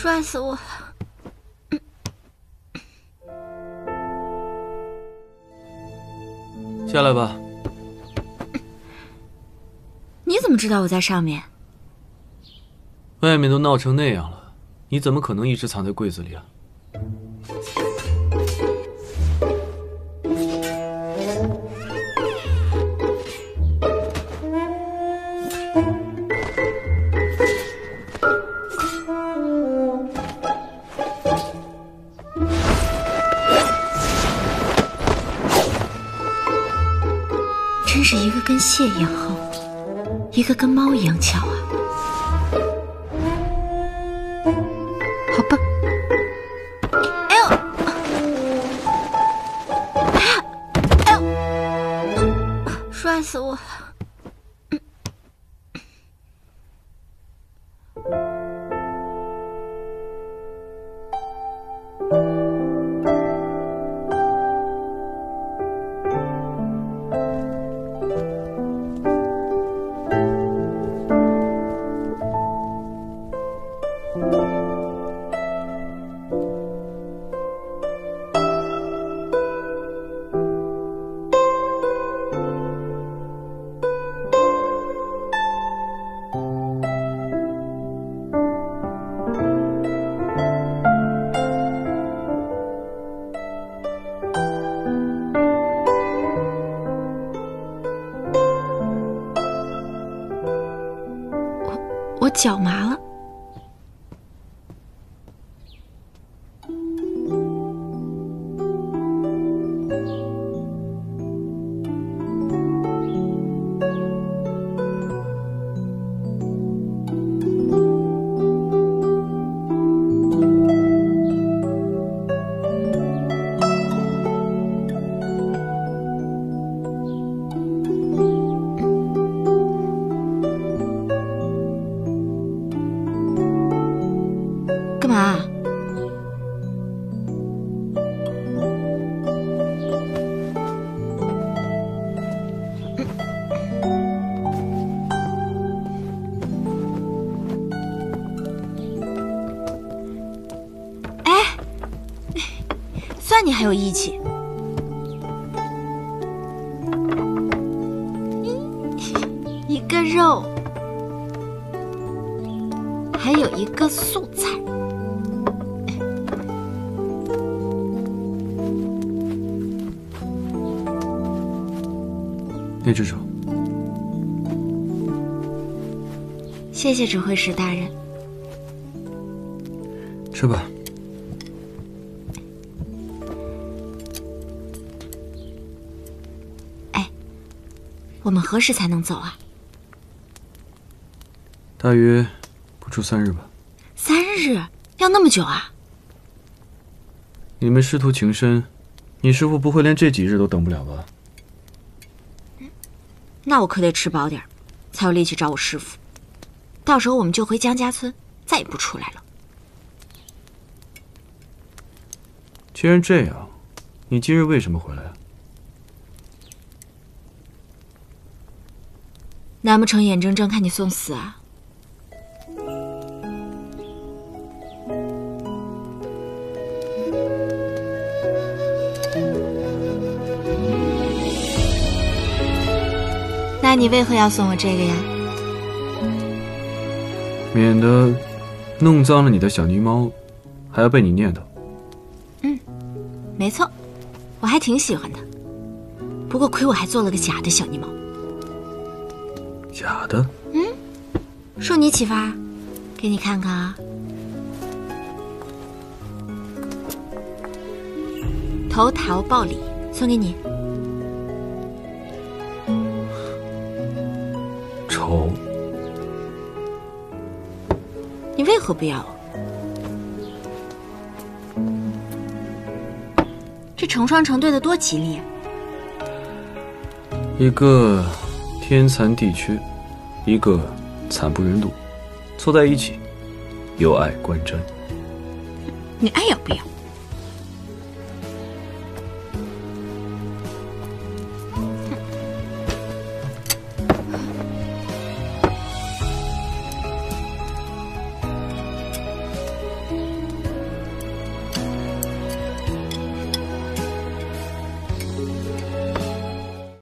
摔死我了！ 下来吧。 你怎么知道我在上面？ 外面都闹成那样了，你怎么可能一直藏在柜子里啊？ 真是一个跟蟹一样厚，一个跟猫一样巧啊！好吧。哎呦！哎呀！哎呦！摔死我了！我脚麻了。干嘛？哎，算你还有义气。一个肉，还有一个素菜。 那只手， 谢谢指挥使大人。 吃吧。 哎，我们何时才能走啊？ 大约不出3日吧。 3日？要那么久啊？ 你们师徒情深，你师父不会连这几日都等不了吧？ 那我可得吃饱点，才有力气找我师父。到时候我们就回江家村，再也不出来了。 既然这样，你今日为什么回来啊？ 难不成眼睁睁看你送死啊？那你为何要送我这个呀？ 免得弄脏了你的小泥猫，还要被你念叨。 没错，我还挺喜欢的。不过亏我还做了个假的小泥猫。 假的？ 受你启发，给你看看啊。投桃报李，送给你。 丑。 你为何不要？这成双成对的多吉利啊！ 一个天残地缺，一个惨不忍睹，凑在一起，有爱观瞻。 你爱要不要？